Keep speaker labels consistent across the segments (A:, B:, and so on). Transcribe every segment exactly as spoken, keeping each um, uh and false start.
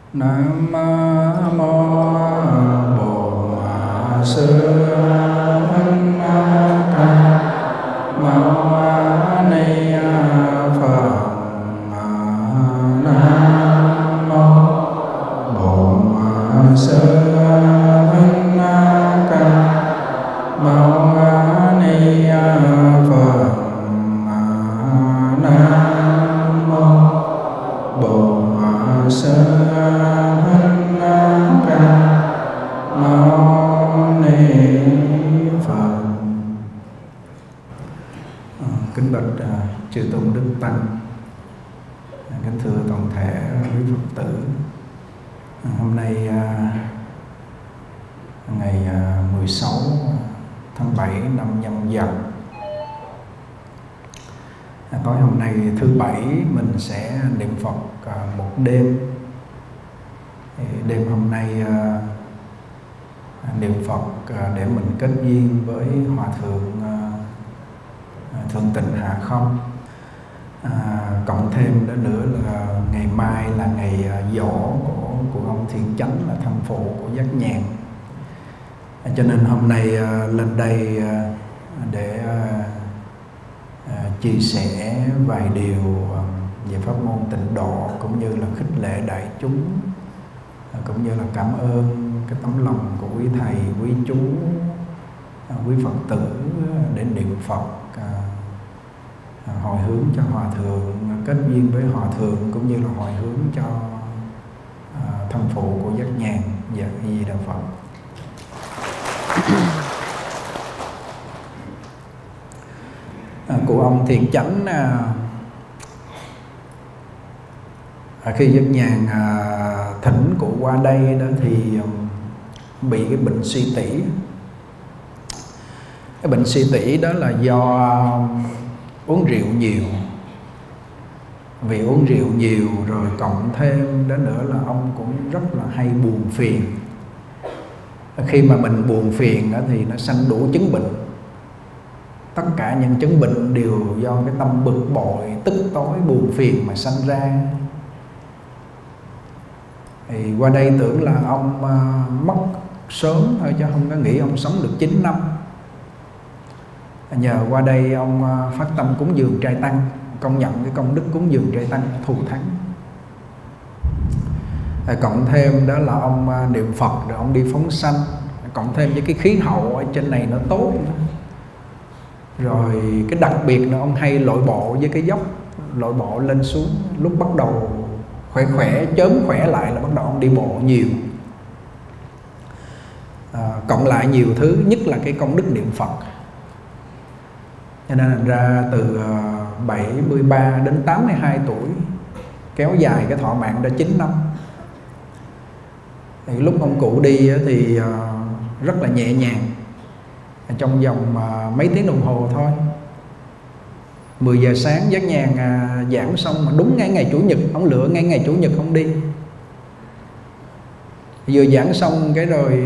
A: Nam mô Bổn Sư Thích Ca Mâu Ni Phật. Nam mô Bổn Sư Thích Ca Mâu Ni Phật. Nam mô Bổn Sư Thích Ca Mâu Ni Phật. À, kính bạch à, chư tôn đức tăng, à, kính thưa toàn thể quý Phật tử. À, hôm nay à, ngày à, mười sáu tháng bảy năm Nhâm Dần. À, tối hôm nay thứ bảy mình sẽ niệm Phật à, một đêm. Thì đêm hôm nay à, niệm Phật à, để mình kết duyên với Hòa Thượng à, Thượng Tịnh Hạ Không. À, cộng thêm đó nữa là ngày mai là ngày à, giỗ của, của ông Thiện Chánh, là thân phụ của Giác Nhàn. À, cho nên hôm nay à, lên đây à, để à, à, chia sẻ vài điều à, về pháp môn tịnh độ, cũng như là khích lệ đại chúng, à, cũng như là cảm ơn cái tấm lòng của quý thầy, quý chú, à, quý Phật tử để niệm Phật à, à, hồi hướng cho Hòa Thượng, kết duyên với Hòa Thượng, cũng như là hồi hướng cho à, thân phụ của Giác Nhàn. Dạ Di Đà Phật. À, của ông Thiện Chánh à, à, khi Giác Nhàn à, thỉnh cụ qua đây đó thì um, bị cái bệnh suy tỷ. Cái bệnh suy tỷ đó là do um, uống rượu nhiều. Vì uống rượu nhiều rồi cộng thêm đó nữa là ông cũng rất là hay buồn phiền. Khi mà mình buồn phiền đó thì nó sanh đủ chứng bệnh. Tất cả những chứng bệnh đều do cái tâm bực bội, tức tối, buồn phiền mà sanh ra. Thì qua đây tưởng là ông uh, mất sớm thôi, chứ không có nghĩ ông sống được chín năm. Nhờ qua đây ông uh, phát tâm cúng dường trai tăng, công nhận cái công đức cúng dường trai tăng thù thắng. À, cộng thêm đó là ông uh, niệm Phật rồi ông đi phóng sanh, cộng thêm với cái khí hậu ở trên này nó tốt nữa. Rồi cái đặc biệt là ông hay lội bộ với cái dốc, lội bộ lên xuống. Lúc bắt đầu khỏe khỏe, chớm khỏe lại là bắt đầu ông đi bộ nhiều. À, cộng lại nhiều thứ, nhất là cái công đức niệm Phật. Cho nên thành ra từ bảy mươi ba đến tám mươi hai tuổi, kéo dài cái thọ mạng ra chín năm. Thì lúc ông cụ đi thì rất là nhẹ nhàng, trong vòng mấy tiếng đồng hồ thôi. Mười giờ sáng Giác Nhàn giảng xong mà đúng ngay ngày Chủ nhật, ông lựa ngay ngày Chủ nhật ông đi. Vừa giảng xong cái rồi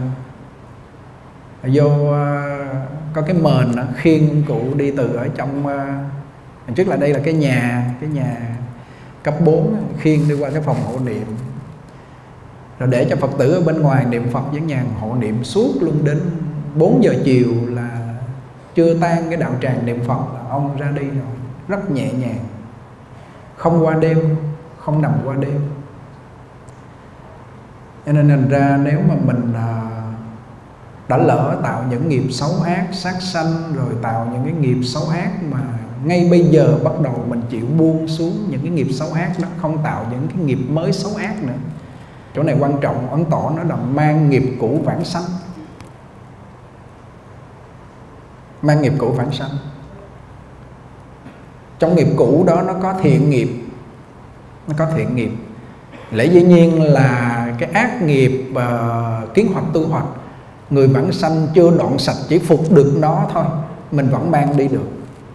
A: uh, vô uh, có cái mền đó, khiêng ông cụ đi từ ở trong uh, trước là đây là cái nhà cái nhà cấp bốn, khiêng đi qua cái phòng hộ niệm, rồi để cho Phật tử ở bên ngoài niệm Phật. Giác Nhàn hộ niệm suốt luôn đến bốn giờ chiều là chưa tan cái đạo tràng niệm Phật là ông ra đi rồi. Rất nhẹ nhàng, không qua đêm, không nằm qua đêm. Cho nên thành ra nếu mà mình đã lỡ tạo những nghiệp xấu ác, sát sanh, rồi tạo những cái nghiệp xấu ác mà ngay bây giờ bắt đầu mình chịu buông xuống những cái nghiệp xấu ác đó, không tạo những cái nghiệp mới xấu ác nữa. Chỗ này quan trọng, Ấn Tổ nói là mang nghiệp cũ vãng sanh. Mang nghiệp cũ vãng sanh. Trong nghiệp cũ đó nó có thiện nghiệp, nó có thiện nghiệp. Lẽ dĩ nhiên là cái ác nghiệp uh, kiến hoạch tu hoạch, người vãng sanh chưa đoạn sạch, chỉ phục được nó thôi, mình vẫn mang đi được,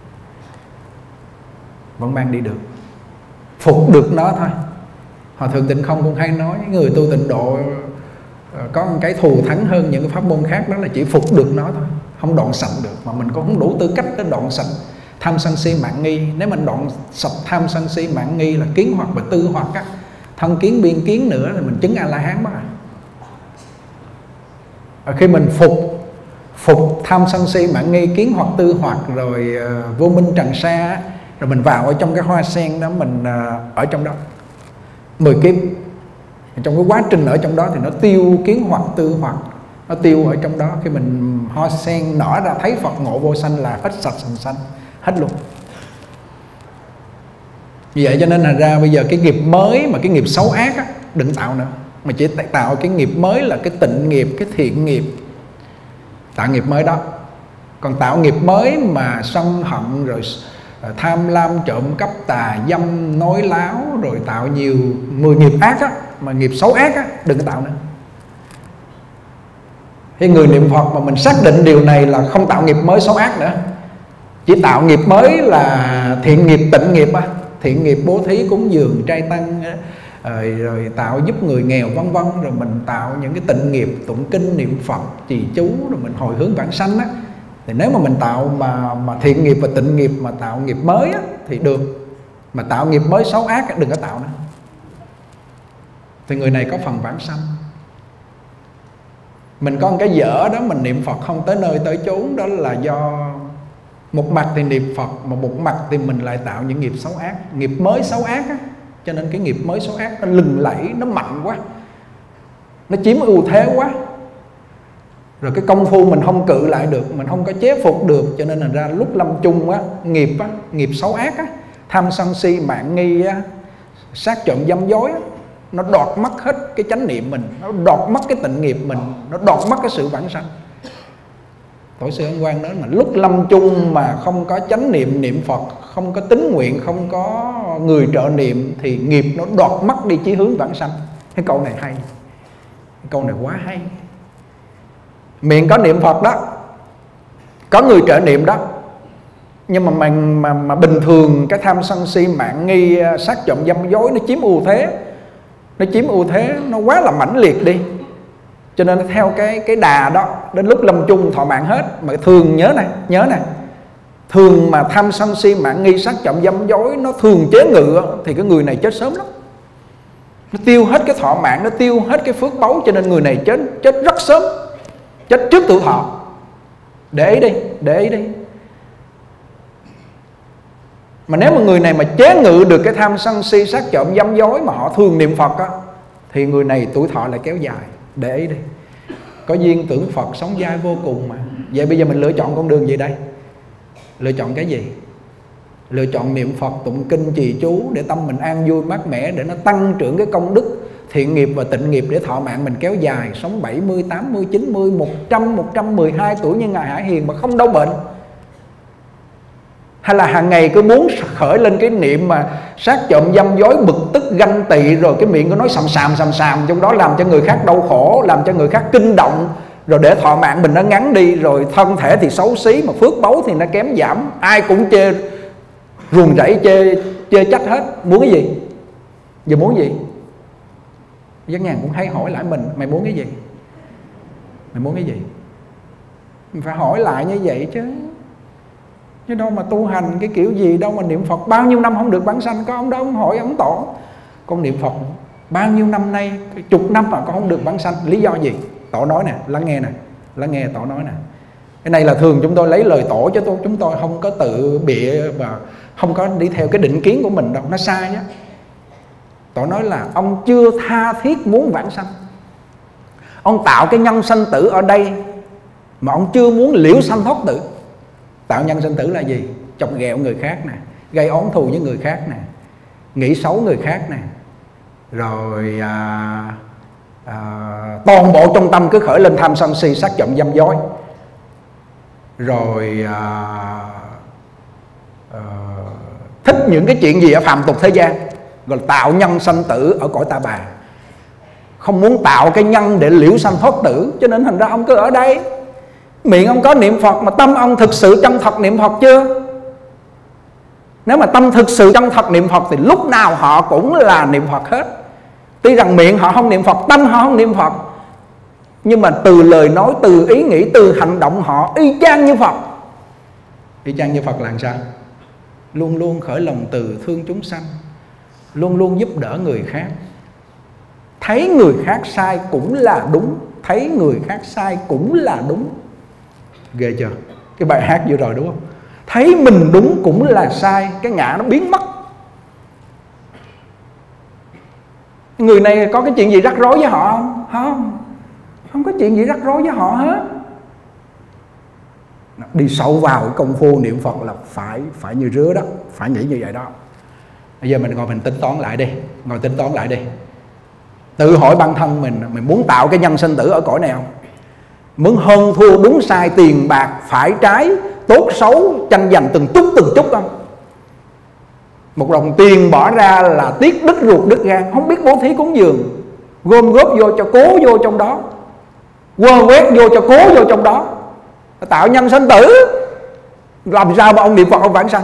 A: vẫn mang đi được, phục được nó thôi. Hòa Thượng Tịnh Không cũng hay nói, người tu tịnh độ uh, có một cái thù thắng hơn những cái pháp môn khác, đó là chỉ phục được nó thôi, không đoạn sạch được. Mà mình cũng không đủ tư cách để đoạn sạch tham sân si mạn nghi. Nếu mình đoạn sạch tham sân si mạn nghi là kiến hoặc và tư hoặc á, thân kiến biên kiến nữa thì mình chứng A-la-hán mất. À, khi mình phục phục tham sân si mạn nghi kiến hoặc tư hoặc rồi uh, vô minh trần sa, rồi mình vào ở trong cái hoa sen đó, mình uh, ở trong đó mười kiếp. Trong cái quá trình ở trong đó thì nó tiêu kiến hoặc tư hoặc, nó tiêu ở trong đó. Khi mình hoa sen nở ra thấy Phật ngộ vô sanh là hết sạch sành sanh, hết luôn. Vì vậy cho nên là ra bây giờ cái nghiệp mới mà cái nghiệp xấu ác á, đừng tạo nữa, mà chỉ tạo cái nghiệp mới là cái tịnh nghiệp, cái thiện nghiệp, tạo nghiệp mới đó. Còn tạo nghiệp mới mà sân hận rồi tham lam trộm cắp tà dâm nói láo rồi tạo nhiều mười nghiệp ác á, mà nghiệp xấu ác á, đừng có tạo nữa. Thì người niệm Phật mà mình xác định điều này là không tạo nghiệp mới xấu ác nữa, chỉ tạo nghiệp mới là thiện nghiệp tịnh nghiệp á, thiện nghiệp bố thí cúng dường trai tăng rồi, rồi tạo giúp người nghèo vân vân, rồi mình tạo những cái tịnh nghiệp tụng kinh niệm Phật trì chú rồi mình hồi hướng vãng sanh á. Thì nếu mà mình tạo mà mà thiện nghiệp và tịnh nghiệp mà tạo nghiệp mới á, thì được, mà tạo nghiệp mới xấu ác á, đừng có tạo nữa, thì người này có phần vãng sanh. Mình có một cái dở đó, mình niệm Phật không tới nơi tới chốn, đó là do một mặt thì niệm Phật mà một mặt thì mình lại tạo những nghiệp xấu ác, nghiệp mới xấu ác á. Cho nên cái nghiệp mới xấu ác nó lừng lẫy, nó mạnh quá, nó chiếm ưu thế quá, rồi cái công phu mình không cự lại được, mình không có chế phục được. Cho nên là ra lúc lâm chung á, nghiệp á, nghiệp xấu ác á, tham sân si mạn nghi á, sát trộm dâm dối á, nó đoạt mất hết cái chánh niệm mình, nó đoạt mất cái tịnh nghiệp mình, nó đoạt mất cái sự vãng sanh. Tổ sư Ấn Quang nói mà lúc lâm chung mà không có chánh niệm niệm Phật, không có tín nguyện, không có người trợ niệm thì nghiệp nó đoạt mất đi chí hướng vãng sanh. Cái câu này hay, cái câu này quá hay. Miệng có niệm Phật đó, có người trợ niệm đó, nhưng mà mình mà, mà bình thường cái tham sân si mạn nghi sát trộm dâm dối nó chiếm ưu thế, nó chiếm ưu thế nó quá là mãnh liệt đi. Cho nên theo cái cái đà đó, đến lúc lâm chung thọ mạng hết. Mà thường nhớ này, nhớ này, thường mà tham sân si mạn nghi sát trộm dâm dối nó thường chế ngự thì cái người này chết sớm lắm, nó tiêu hết cái thọ mạng, nó tiêu hết cái phước báu. Cho nên người này chết chết rất sớm, chết trước tuổi thọ. Để ý đi, để ý đi. Mà nếu mà người này mà chế ngự được cái tham sân si sát trộm dâm dối mà họ thường niệm Phật á, thì người này tuổi thọ lại kéo dài. Để ý đi, có duyên tưởng Phật sống dai vô cùng mà. Vậy bây giờ mình lựa chọn con đường gì đây? Lựa chọn cái gì? Lựa chọn niệm Phật tụng kinh trì chú để tâm mình an vui mát mẻ, để nó tăng trưởng cái công đức thiện nghiệp và tịnh nghiệp, để thọ mạng mình kéo dài, sống bảy mươi, tám mươi, chín mươi, một trăm, một trăm mười hai tuổi như Ngài Hải Hiền mà không đau bệnh? Hay là hàng ngày cứ muốn khởi lên cái niệm mà sát trộm dâm dối, bực tức ganh tị, rồi cái miệng cứ nói sàm sàm sàm sàm trong đó, làm cho người khác đau khổ, làm cho người khác kinh động, rồi để thọ mạng mình nó ngắn đi, rồi thân thể thì xấu xí, mà phước báu thì nó kém giảm, ai cũng chê ruồng rẫy, chê chê trách hết. Muốn cái gì? Giờ muốn gì? Giác Nhàn cũng hay hỏi lại mình, mày muốn cái gì? Mày muốn cái gì? Mình phải hỏi lại như vậy chứ. Chứ đâu mà tu hành cái kiểu gì đâu mà niệm Phật bao nhiêu năm không được vãng sanh. Có ông đó ông hỏi ông Tổ, con niệm Phật bao nhiêu năm nay, chục năm mà con không được vãng sanh, lý do gì? Tổ nói nè, lắng nghe nè, lắng nghe Tổ nói nè. Cái này là thường chúng tôi lấy lời Tổ, chứ tôi, chúng tôi không có tự bịa và không có đi theo cái định kiến của mình đâu, nó sai nhé. Tổ nói là ông chưa tha thiết muốn vãng sanh, ông tạo cái nhân sanh tử ở đây mà ông chưa muốn liễu sanh thoát tử. Tạo nhân sanh tử là gì? Chọc ghẹo người khác nè, gây oán thù với người khác nè, nghĩ xấu người khác nè, rồi à, à, toàn bộ trong tâm cứ khởi lên tham sân si sát trộm dâm dối, rồi à, à, thích những cái chuyện gì ở phàm tục thế gian, rồi tạo nhân sanh tử ở cõi ta bà, không muốn tạo cái nhân để liễu sanh thoát tử. Cho nên thành ra ông cứ ở đây, miệng ông có niệm Phật mà tâm ông thực sự chân thật niệm Phật chưa? Nếu mà tâm thực sự chân thật niệm Phật thì lúc nào họ cũng là niệm Phật hết. Tuy rằng miệng họ không niệm Phật, tâm họ không niệm Phật, nhưng mà từ lời nói, từ ý nghĩ, từ hành động họ y chang như Phật. Y chang như Phật là làm sao? Luôn luôn khởi lòng từ thương chúng sanh, luôn luôn giúp đỡ người khác, Thấy người khác sai cũng là đúng. Thấy người khác sai cũng là đúng. Ghê chưa? Cái bài hát vừa rồi đúng không? Thấy mình đúng cũng là sai. Cái ngã nó biến mất. Người này có cái chuyện gì rắc rối với họ không? Không. Không có chuyện gì rắc rối với họ hết. Đi sâu vào cái công phu niệm Phật là phải phải như rứa đó. Phải nghĩ như vậy đó. Bây giờ mình ngồi mình tính toán lại đi. Ngồi tính toán lại đi. Tự hỏi bản thân mình, mình muốn tạo cái nhân sinh tử ở cõi này không? Muốn hơn thua đúng sai, tiền bạc phải trái, tốt xấu, tranh giành từng chút từng chút không? Một đồng tiền bỏ ra là tiếc đứt ruột đứt gan, không biết bố thí cúng dường, gom góp vô cho cố vô trong đó, quơ quét vô cho cố vô trong đó, tạo nhân sinh tử. Làm sao mà ông niệm Phật ông vãng sanh?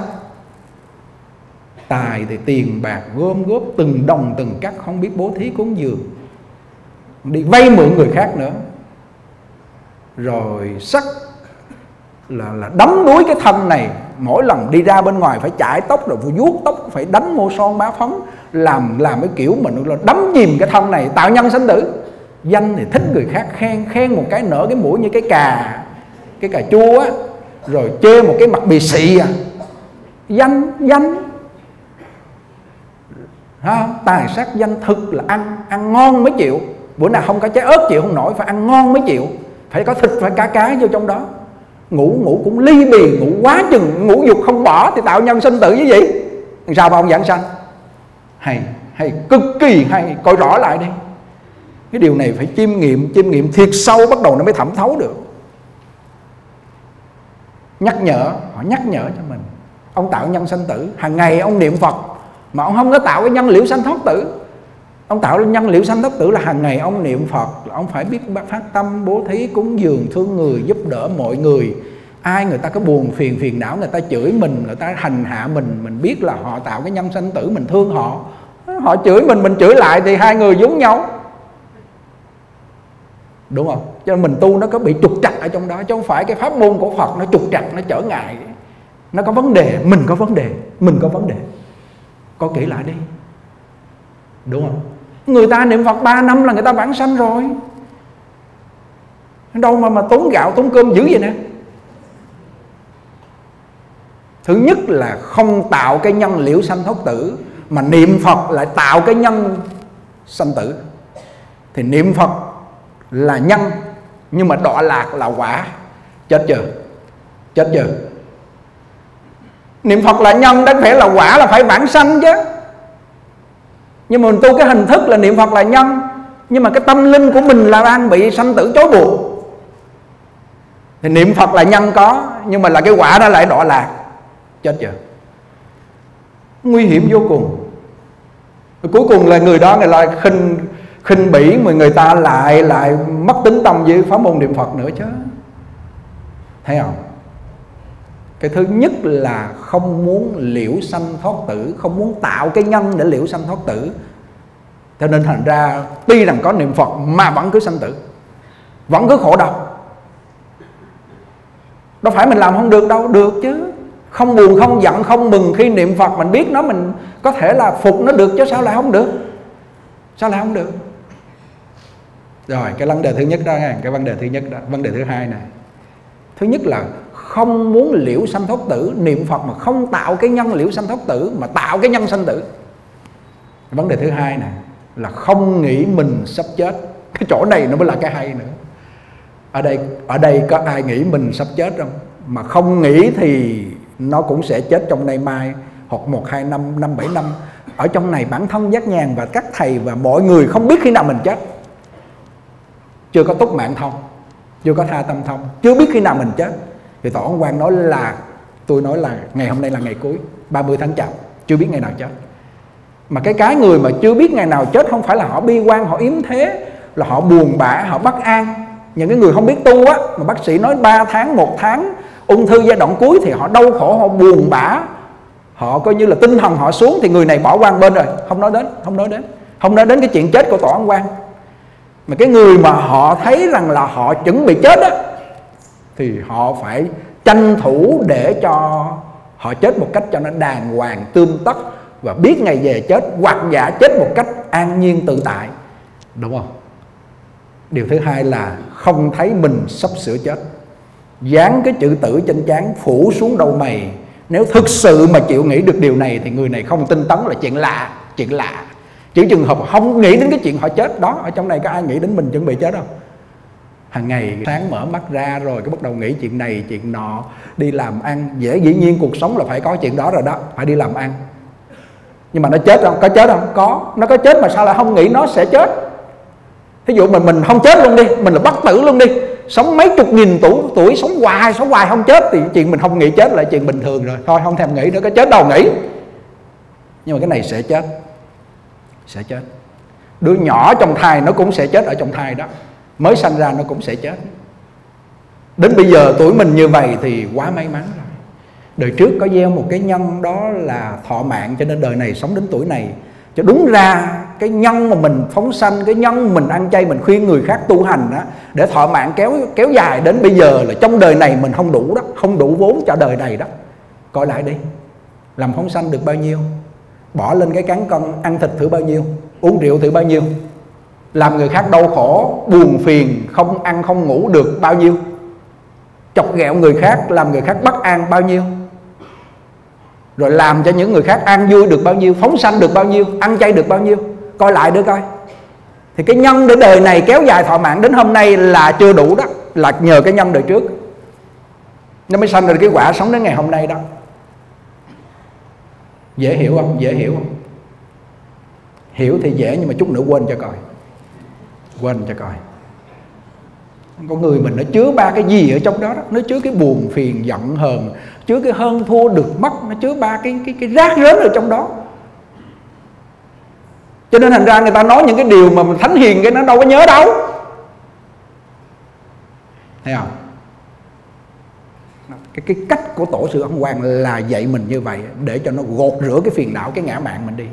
A: Tài thì tiền bạc gom góp từng đồng từng cắc, không biết bố thí cúng dường, đi vay mượn người khác nữa. Rồi sắc là, là đấm đuối cái thân này. Mỗi lần đi ra bên ngoài phải chải tóc, rồi vuốt tóc, phải đánh mô son má phấn, Làm làm cái kiểu mình là đấm chìm cái thân này, tạo nhân sinh tử. Danh thì thích người khác khen, khen một cái nở cái mũi như cái cà Cái cà chua á. Rồi chê một cái mặt bì xị à. Danh, danh ha, tài sắc danh thực là ăn ăn ngon mới chịu. Bữa nào không có trái ớt chịu không nổi, phải ăn ngon mới chịu. Phải có thịt, phải cá cá vô trong đó. Ngủ ngủ cũng ly bì, ngủ quá chừng, ngủ dục không bỏ thì tạo nhân sinh tử như vậy. Sao mà ông giảng sanh? Hay, hay, cực kỳ hay. Coi rõ lại đi. Cái điều này phải chiêm nghiệm, chiêm nghiệm thiệt sâu, bắt đầu nó mới thẩm thấu được. Nhắc nhở, họ nhắc nhở cho mình. Ông tạo nhân sinh tử, hàng ngày ông niệm Phật mà ông không có tạo cái nhân liễu sanh thoát tử. Ông tạo nhân liễu sanh thoát tử là hàng ngày ông niệm Phật, ông phải biết phát tâm bố thí cúng dường, thương người, giúp đỡ mọi người. Ai người ta có buồn phiền phiền não, người ta chửi mình, người ta hành hạ mình, mình biết là họ tạo cái nhân sanh tử, mình thương họ. Họ chửi mình, mình chửi lại thì hai người giống nhau, đúng không? Cho nên mình tu nó có bị trục trặc ở trong đó, chứ không phải cái pháp môn của Phật nó trục trặc, nó trở ngại. Nó có vấn đề, mình có vấn đề, mình có vấn đề. Có kỹ lại đi, đúng không? Người ta niệm Phật ba năm là người ta vãng sanh rồi. Đâu mà mà tốn gạo tốn cơm dữ vậy nè. Thứ nhất là không tạo cái nhân liễu sanh thoát tử, mà niệm Phật lại tạo cái nhân sanh tử. Thì niệm Phật là nhân, nhưng mà đọa lạc là quả. Chết chưa? Chết chưa? Niệm Phật là nhân, đáng phải là quả, là phải vãng sanh chứ. Nhưng mà mình tu cái hình thức là niệm Phật là nhân, nhưng mà cái tâm linh của mình là đang bị sanh tử trói buộc. Thì niệm Phật là nhân có, nhưng mà là cái quả đó lại đọa lạc. Chết chưa? Nguy hiểm vô cùng. Cuối cùng là người đó người lại khinh khinh bỉ, mà người ta lại lại mất tính tâm với pháp môn niệm Phật nữa chứ. Thấy không? Cái thứ nhất là không muốn liễu sanh thoát tử, không muốn tạo cái nhân để liễu sanh thoát tử. Cho nên thành ra tuy rằng có niệm Phật mà vẫn cứ sanh tử, vẫn cứ khổ đau. Đâu phải mình làm không được đâu, được chứ. Không buồn, không giận, không mừng khi niệm Phật, mình biết nó, mình có thể là phục nó được chứ sao lại không được? Sao lại không được? Rồi, cái vấn đề thứ nhất đó nha, cái vấn đề thứ nhất đó, vấn đề thứ hai này. Thứ nhất là không muốn liễu sanh thoát tử, niệm Phật mà không tạo cái nhân liễu sanh thoát tử, mà tạo cái nhân sanh tử. Vấn đề thứ hai này là không nghĩ mình sắp chết. Cái chỗ này nó mới là cái hay nữa. Ở đây, ở đây có ai nghĩ mình sắp chết không? Mà không nghĩ thì nó cũng sẽ chết trong nay mai, hoặc một, hai năm, năm, bảy năm. Ở trong này bản thân Giác Nhàn và các thầy và mọi người không biết khi nào mình chết. Chưa có túc mạng thông, chưa có tha tâm thông, chưa biết khi nào mình chết. Thì Tổ Ấn Quang nói là, tôi nói là ngày hôm nay là ngày cuối, ba mươi tháng Chạp, chưa biết ngày nào chết. Mà cái cái người mà chưa biết ngày nào chết không phải là họ bi quan, họ yếm thế, là họ buồn bã, họ bất an. Những cái người không biết tu á, mà bác sĩ nói ba tháng, một tháng, ung thư giai đoạn cuối thì họ đau khổ, họ buồn bã, họ coi như là tinh thần họ xuống, thì người này bỏ qua bên rồi, không nói đến, không nói đến, không nói đến cái chuyện chết của Tổ Ấn Quang. Mà cái người mà họ thấy rằng là họ chuẩn bị chết á, thì họ phải tranh thủ để cho họ chết một cách cho nó đàng hoàng, tươm tất, và biết ngày về chết, hoặc giả chết một cách an nhiên tự tại. đúng không? Điều thứ hai là không thấy mình sắp sửa chết, dán cái chữ tử trên trán, phủ xuống đầu mày. Nếu thực sự mà chịu nghĩ được điều này thì người này không tinh tấn là chuyện lạ, chuyện lạ. Chỉ trường hợp không nghĩ đến cái chuyện họ chết đó. Ở trong này có ai nghĩ đến mình chuẩn bị chết không? Hàng ngày sáng mở mắt ra rồi cái bắt đầu nghĩ chuyện này chuyện nọ, đi làm ăn. Dễ dĩ nhiên cuộc sống là phải có chuyện đó rồi đó, phải đi làm ăn. Nhưng mà nó chết không? Có chết không? Có. Nó có chết mà sao lại không nghĩ nó sẽ chết? Thí dụ mình mình không chết luôn đi, mình là bất tử luôn đi, sống mấy chục nghìn tuổi, tuổi sống hoài, sống hoài không chết, thì chuyện mình không nghĩ chết là chuyện bình thường rồi. Thôi không thèm nghĩ nữa, cái chết đâu nghĩ. Nhưng mà cái này sẽ chết. Sẽ chết. Đứa nhỏ trong thai nó cũng sẽ chết ở trong thai đó. Mới sanh ra nó cũng sẽ chết. Đến bây giờ tuổi mình như vậy thì quá may mắn rồi. Đời trước có gieo một cái nhân đó là thọ mạng, cho nên đời này sống đến tuổi này. Cho đúng ra cái nhân mà mình phóng sanh, cái nhân mình ăn chay, mình khuyên người khác tu hành đó, để thọ mạng kéo kéo dài đến bây giờ là trong đời này mình không đủ đó, không đủ vốn cho đời này đó. Coi lại đi, làm phóng sanh được bao nhiêu, bỏ lên cái cán cân ăn thịt thử bao nhiêu, uống rượu thử bao nhiêu, làm người khác đau khổ, buồn phiền, không ăn không ngủ được bao nhiêu, chọc ghẹo người khác, làm người khác bất an bao nhiêu, rồi làm cho những người khác an vui được bao nhiêu, phóng sanh được bao nhiêu, ăn chay được bao nhiêu. Coi lại nữa coi. Thì cái nhân để đời này kéo dài thọ mạng đến hôm nay là chưa đủ đó, là nhờ cái nhân đời trước nó mới sanh ra cái quả sống đến ngày hôm nay đó. Dễ hiểu không? Dễ hiểu không? Hiểu thì dễ, nhưng mà chút nữa quên cho coi. Quên cho coi. Con người mình nó chứa ba cái gì ở trong đó đó. Nó chứa cái buồn phiền giận hờn, chứa cái hơn thua được mất, nó chứa ba cái cái cái rác rến ở trong đó. Cho nên thành ra người ta nói những cái điều mà mình thánh hiền cái nó đâu có nhớ đâu. Thấy không? Cái, cái cách của tổ sư Ấn Quang là dạy mình như vậy, để cho nó gột rửa cái phiền não, cái ngã mạn mình đi.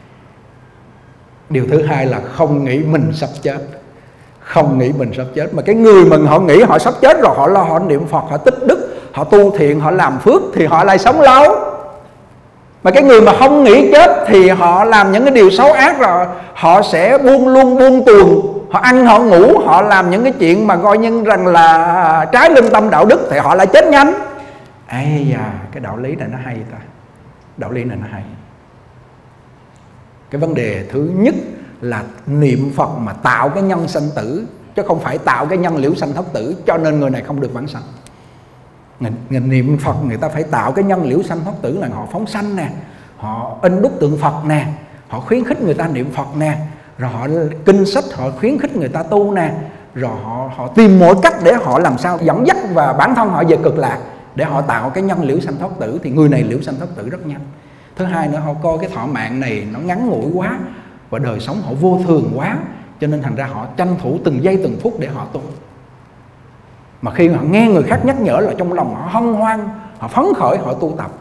A: Điều thứ hai là không nghĩ mình sắp chết. Không nghĩ mình sắp chết. Mà cái người mà họ nghĩ họ sắp chết rồi, họ lo họ niệm Phật, họ tích đức, họ tu thiện, họ làm phước thì họ lại sống lâu. Mà cái người mà không nghĩ chết thì họ làm những cái điều xấu ác rồi, họ sẽ buông luôn buông tuồng, họ ăn họ ngủ, họ làm những cái chuyện mà coi như rằng là trái lương tâm đạo đức thì họ lại chết nhanh. Ây da, cái đạo lý này nó hay ta. Đạo lý này nó hay. Cái vấn đề thứ nhất là niệm Phật mà tạo cái nhân sanh tử, chứ không phải tạo cái nhân liễu sanh thoát tử, cho nên người này không được vãng sanh. Người, người niệm Phật người ta phải tạo cái nhân liễu sanh thoát tử, là họ phóng sanh nè, họ in đúc tượng Phật nè, họ khuyến khích người ta niệm Phật nè, rồi họ kinh sách họ khuyến khích người ta tu nè, rồi họ họ tìm mọi cách để họ làm sao dẫn dắt và bản thân họ về cực lạc, để họ tạo cái nhân liễu sanh thoát tử, thì người này liễu sanh thoát tử rất nhanh. Thứ hai nữa, họ coi cái thọ mạng này nó ngắn ngủi quá và đời sống họ vô thường quá, cho nên thành ra họ tranh thủ từng giây từng phút để họ tu. Mà khi họ nghe người khác nhắc nhở là trong lòng họ hân hoan, họ phấn khởi, họ tu tập.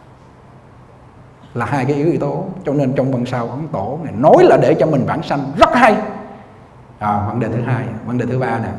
A: Là hai cái yếu tố. Cho nên trong Văn Sao Ấn Tổ này nói là để cho mình vãng sanh rất hay. À, vấn đề thứ hai. Vấn đề thứ ba nè,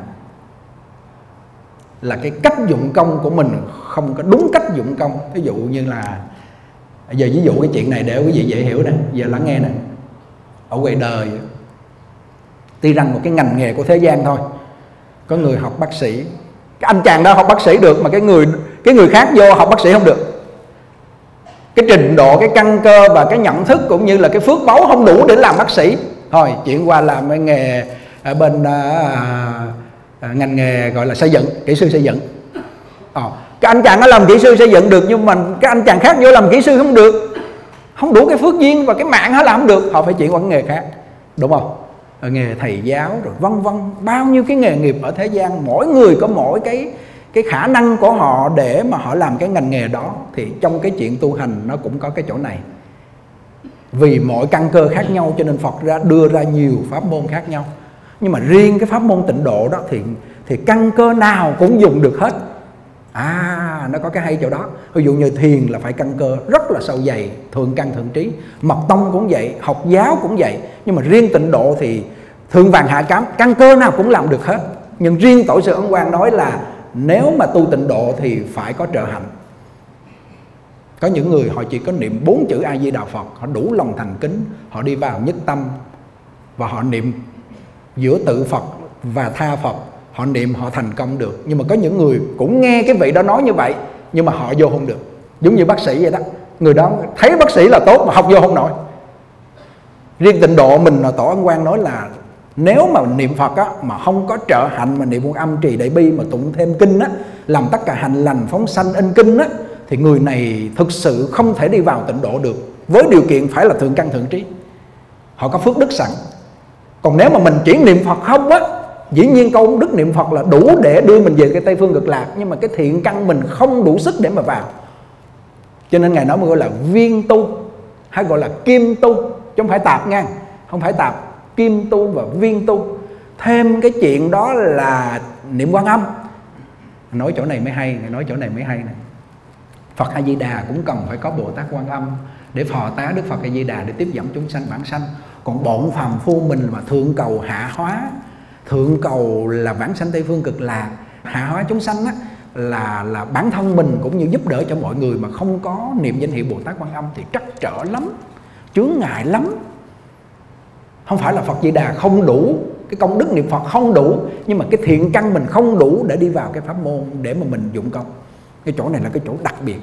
A: là cái cách dụng công của mình không có đúng cách dụng công. Ví dụ như là, giờ ví dụ cái chuyện này để quý vị dễ hiểu nè, giờ lắng nghe nè. Ở ngoài đời, tuy rằng một cái ngành nghề của thế gian thôi, có người học bác sĩ, cái anh chàng đó học bác sĩ được, mà cái người cái người khác vô học bác sĩ không được. Cái trình độ, cái căn cơ và cái nhận thức cũng như là cái phước báu không đủ để làm bác sĩ. Thôi chuyển qua làm cái nghề ở bên à, à, ngành nghề gọi là xây dựng, kỹ sư xây dựng. à, Cái anh chàng nó làm kỹ sư xây dựng được, nhưng mà cái anh chàng khác vô làm kỹ sư không được, không đủ cái phước duyên và cái mạng họ làm không được, họ phải chuyển qua cái nghề khác, đúng không? Ở nghề thầy giáo rồi vân vân, bao nhiêu cái nghề nghiệp ở thế gian, mỗi người có mỗi cái cái khả năng của họ để mà họ làm cái ngành nghề đó. Thì trong cái chuyện tu hành nó cũng có cái chỗ này. Vì mỗi căn cơ khác nhau cho nên Phật ra đưa ra nhiều pháp môn khác nhau. Nhưng mà riêng cái pháp môn tịnh độ đó thì thì căn cơ nào cũng dùng được hết. À, nó có cái hay chỗ đó. Ví dụ như thiền là phải căn cơ rất là sâu dày, thượng căn thượng trí. Mật tông cũng vậy, học giáo cũng vậy. Nhưng mà riêng tịnh độ thì thượng vàng hạ cám, căn cơ nào cũng làm được hết. Nhưng riêng tổ sư Ấn Quang nói là nếu mà tu tịnh độ thì phải có trợ hạnh. Có những người họ chỉ có niệm bốn chữ A Di Đà Phật, họ đủ lòng thành kính, họ đi vào nhất tâm và họ niệm giữa tự Phật và tha Phật, họ niệm họ thành công được. Nhưng mà có những người cũng nghe cái vị đó nói như vậy nhưng mà họ vô không được. Giống như bác sĩ vậy đó, người đó thấy bác sĩ là tốt mà học vô không nổi. Riêng Tịnh Độ mình là Tổ Ấn Quang nói là nếu mà niệm Phật á, mà không có trợ hạnh mà niệm Quan Âm trì đại bi mà tụng thêm kinh á, làm tất cả hạnh lành phóng sanh in kinh á, thì người này thực sự không thể đi vào Tịnh Độ được, với điều kiện phải là thượng căn thượng trí, họ có phước đức sẵn. Còn nếu mà mình chỉ niệm Phật không á, dĩ nhiên câu đức niệm Phật là đủ để đưa mình về cái Tây Phương Cực Lạc, nhưng mà cái thiện căn mình không đủ sức để mà vào. Cho nên Ngài nói mới gọi là viên tu, hay gọi là kim tu, chứ không phải tạp nha, không phải tạp, kim tu và viên tu. Thêm cái chuyện đó là niệm Quan Âm. Nói chỗ này mới hay, nói chỗ này mới hay này. Phật A Di Đà cũng cần phải có Bồ Tát Quan Âm để phò tá Đức Phật A Di Đà để tiếp dẫn chúng sanh vãng sanh. Còn bọn phàm phu mình mà thượng cầu hạ hóa, thượng cầu là vãng sanh Tây Phương Cực Lạc, hạ hóa chúng sanh á, là là bản thân mình cũng như giúp đỡ cho mọi người mà không có niệm danh hiệu Bồ Tát Quan Âm thì trắc trở lắm, chướng ngại lắm. Không phải là Phật Di Đà không đủ, cái công đức niệm Phật không đủ, nhưng mà cái thiện căn mình không đủ để đi vào cái pháp môn để mà mình dụng công. Cái chỗ này là cái chỗ đặc biệt.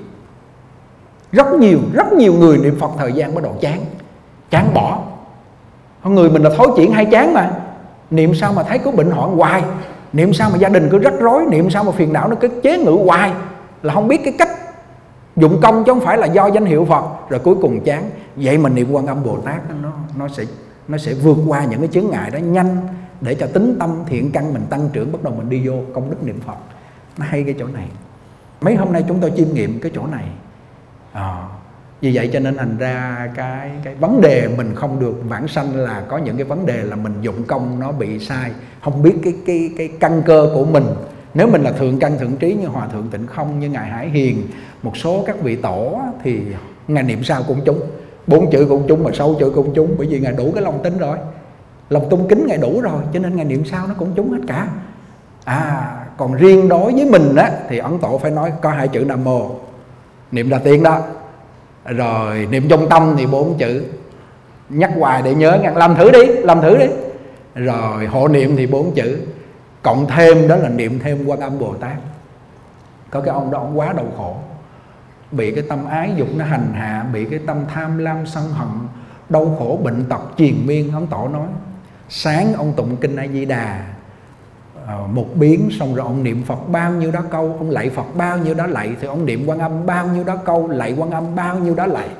A: Rất nhiều, rất nhiều người niệm Phật thời gian bắt đầu chán, chán bỏ. Người mình là thói chuyện hay chán mà. Niệm sao mà thấy có bệnh hoạn hoài, niệm sao mà gia đình cứ rắc rối, niệm sao mà phiền não nó cứ chế ngự hoài, là không biết cái cách dụng công chứ không phải là do danh hiệu Phật. Rồi cuối cùng chán. Vậy mà niệm Quan Âm Bồ Tát nó, nó sẽ nó sẽ vượt qua những cái chướng ngại đó nhanh, để cho tính tâm thiện căn mình tăng trưởng, bắt đầu mình đi vô công đức niệm Phật. Nó hay cái chỗ này. Mấy hôm nay chúng tôi chiêm nghiệm cái chỗ này. À, vì vậy cho nên thành ra cái cái vấn đề mình không được vãng sanh là có những cái vấn đề là mình dụng công nó bị sai, không biết cái cái cái căn cơ của mình. Nếu mình là thượng căn thượng trí như Hòa thượng Tịnh Không, như Ngài Hải Hiền, một số các vị tổ thì Ngài niệm sao cũng trúng, bốn chữ cũng trúng mà sáu chữ cũng trúng, bởi vì Ngài đủ cái lòng tin rồi, lòng tung kính Ngài đủ rồi, cho nên Ngài niệm sao nó cũng trúng hết cả. À, còn riêng đối với mình á thì Ấn Tổ phải nói có hai chữ Nam Mô, niệm ra tiếng đó. Rồi niệm trong tâm thì bốn chữ, nhắc hoài để nhớ, làm thử đi, làm thử đi. Rồi hộ niệm thì bốn chữ, cộng thêm đó là niệm thêm Quan Âm Bồ Tát. Có cái ông đó ông quá đau khổ, bị cái tâm ái dục nó hành hạ, bị cái tâm tham lam sân hận, đau khổ bệnh tật triền miên. Ông Tổ nói sáng ông tụng kinh A Di Đà một biến, xong rồi ông niệm Phật bao nhiêu đó câu, ông lạy Phật bao nhiêu đó lạy, thì ông niệm Quan Âm bao nhiêu đó câu, lạy Quan Âm bao nhiêu đó lạy.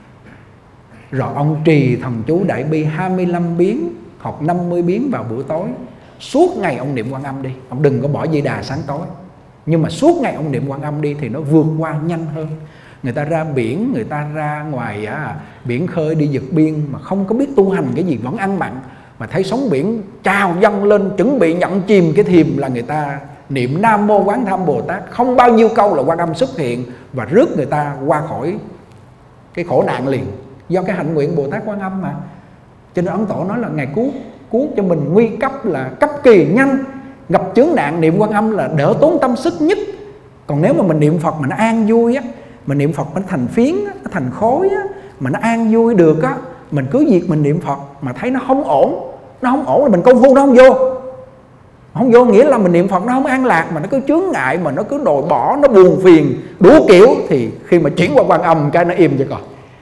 A: Rồi ông trì thần chú Đại Bi hai mươi lăm biến, học năm mươi biến vào buổi tối. Suốt ngày ông niệm Quan Âm đi, ông đừng có bỏ Di Đà sáng tối, nhưng mà suốt ngày ông niệm Quan Âm đi thì nó vượt qua nhanh hơn. Người ta ra biển, người ta ra ngoài à, biển khơi đi vượt biên mà không có biết tu hành cái gì, vẫn ăn mặn, mà thấy sóng biển trào dâng lên chuẩn bị nhận chìm cái thềm là người ta niệm Nam Mô Quán Thâm Bồ Tát, không bao nhiêu câu là Quan Âm xuất hiện và rước người ta qua khỏi cái khổ nạn liền, do cái hạnh nguyện Bồ Tát Quan Âm mà. Cho nên Ấn Tổ nói là Ngài cứu cứu cho mình nguy cấp là cấp kỳ nhanh, gặp chướng nạn niệm Quan Âm là đỡ tốn tâm sức nhất. Còn nếu mà mình niệm Phật mà nó an vui á, mình niệm Phật nó thành phiến á, nó thành khối á, mà nó an vui được á, mình cứ việc mình niệm Phật mà thấy nó không ổn, nó không ổn là mình công phu nó không vô. Không vô nghĩa là mình niệm Phật nó không an lạc, mà nó cứ chướng ngại, mà nó cứ đòi bỏ, nó buồn phiền đủ kiểu, thì khi mà chuyển qua Quan Âm cái nó im cho coi.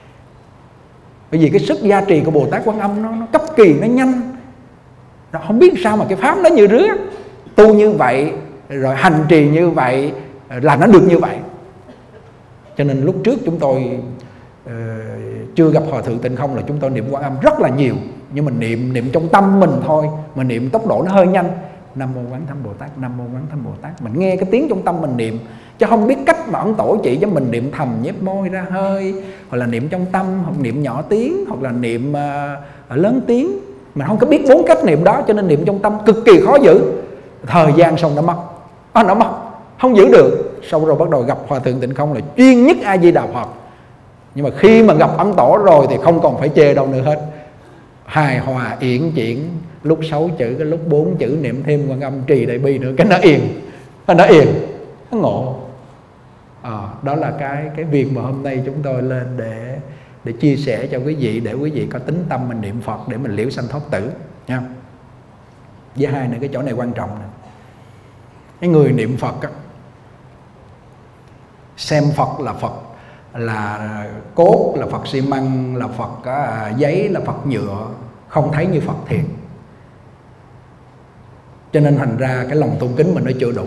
A: Bởi vì cái sức gia trì của Bồ Tát Quan Âm nó, nó cấp kỳ, nó nhanh. Rồi không biết sao mà cái pháp nó như rứa, tu như vậy rồi hành trì như vậy là nó được như vậy. Cho nên lúc trước chúng tôi uh, chưa gặp Hòa thượng Tịnh Không là chúng tôi niệm Quan Âm rất là nhiều, nhưng mình niệm niệm trong tâm mình thôi, mà niệm tốc độ nó hơi nhanh. Nam Mô Quán Thâm Bồ Tát, Nam Mô Quán Thâm Bồ Tát, mình nghe cái tiếng trong tâm mình niệm, chứ không biết cách mà Ấn Tổ chỉ cho mình niệm thầm nhép môi ra hơi, hoặc là niệm trong tâm, hoặc niệm nhỏ tiếng, hoặc là niệm uh, lớn tiếng. Mình không có biết bốn cách niệm đó, cho nên niệm trong tâm cực kỳ khó giữ. Thời gian xong nó mất, à, nó mất, không giữ được. Sau rồi bắt đầu gặp Hòa thượng Tịnh Không là chuyên nhất A Di Đà Phật. Nhưng mà khi mà gặp Ấn Tổ rồi thì không còn phải chê đâu nữa hết, hài hòa yển chuyển, lúc sáu chữ cái lúc bốn chữ niệm thêm Quan Âm trì Đại Bi nữa, cái nó yên, nó yên, nó ngộ. À, đó là cái cái việc mà hôm nay chúng tôi lên để để chia sẻ cho quý vị, để quý vị có tính tâm mình niệm Phật để mình liễu sanh thoát tử nha. Với hai nữa, cái chỗ này quan trọng nè. Cái người niệm Phật á, xem Phật là Phật là cốt, là Phật xi măng, là Phật á, giấy, là Phật nhựa, không thấy như Phật thiệt. Cho nên thành ra cái lòng tôn kính mình nó chưa đủ.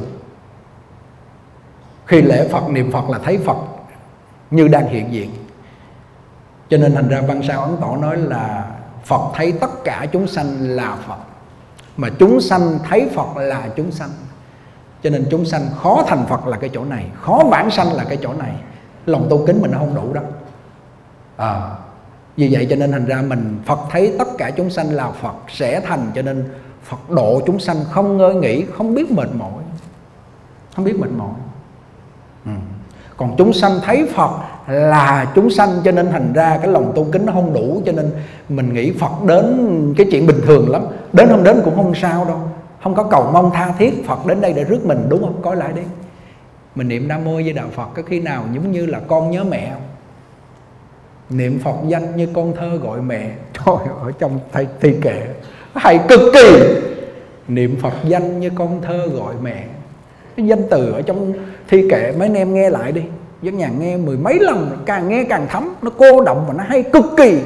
A: Khi lễ Phật, niệm Phật là thấy Phật như đang hiện diện. Cho nên thành ra Văn Sao Ấn Tổ nói là Phật thấy tất cả chúng sanh là Phật, mà chúng sanh thấy Phật là chúng sanh. Cho nên chúng sanh khó thành Phật là cái chỗ này, khó vãng sanh là cái chỗ này. Lòng tôn kính mình nó không đủ đó. À, vì vậy cho nên thành ra mình Phật thấy tất cả chúng sanh là Phật sẽ thành. Cho nên Phật độ chúng sanh không ngơi nghỉ, không biết mệt mỏi, không biết mệt mỏi. ừ. Còn chúng sanh thấy Phật là chúng sanh, cho nên thành ra cái lòng tôn kính nó không đủ. Cho nên mình nghĩ Phật đến cái chuyện bình thường lắm, đến không đến cũng không sao đâu, không có cầu mong tha thiết Phật đến đây để rước mình, đúng không? Coi lại đi, mình niệm Nam Mô Di Đà Phật có khi nào giống như là con nhớ mẹ không? Niệm Phật danh như con thơ gọi mẹ. Trời, ở trong thi, thi kệ hay cực kỳ. Niệm Phật danh như con thơ gọi mẹ. Cái danh từ ở trong thi kệ mấy anh em nghe lại đi, Dân Nhàn nghe mười mấy lần, càng nghe càng thấm, nó cô động và nó hay cực kỳ.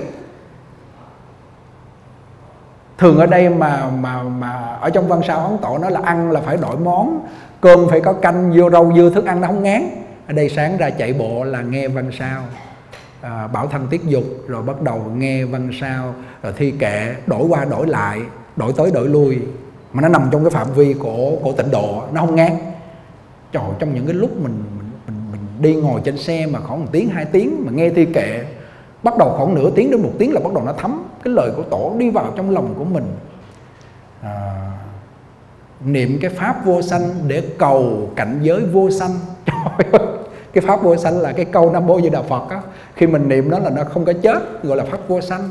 A: Thường ở đây mà mà mà ở trong Văn Sao Ấn Tổ nói là ăn là phải đổi món, cơm phải có canh vô rau dưa, thức ăn nó không ngán. Ở đây sáng ra chạy bộ là nghe Văn Sao, à, bảo thân tiết dục, rồi bắt đầu nghe Văn Sao, rồi thi kệ, đổi qua đổi lại, đổi tới đổi lui, mà nó nằm trong cái phạm vi của của tịnh độ, nó không ngán. Trời, trong những cái lúc mình mình, mình mình đi ngồi trên xe mà khoảng một tiếng hai tiếng mà nghe thi kệ, bắt đầu khoảng nửa tiếng đến một tiếng là bắt đầu nó thấm cái lời của Tổ đi vào trong lòng của mình. À, niệm cái pháp vô sanh để cầu cảnh giới vô sanh. Trời ơi, cái pháp vô sanh là cái câu Nam Mô Di Đà Phật á, khi mình niệm đó là nó không có chết, gọi là pháp vô sanh.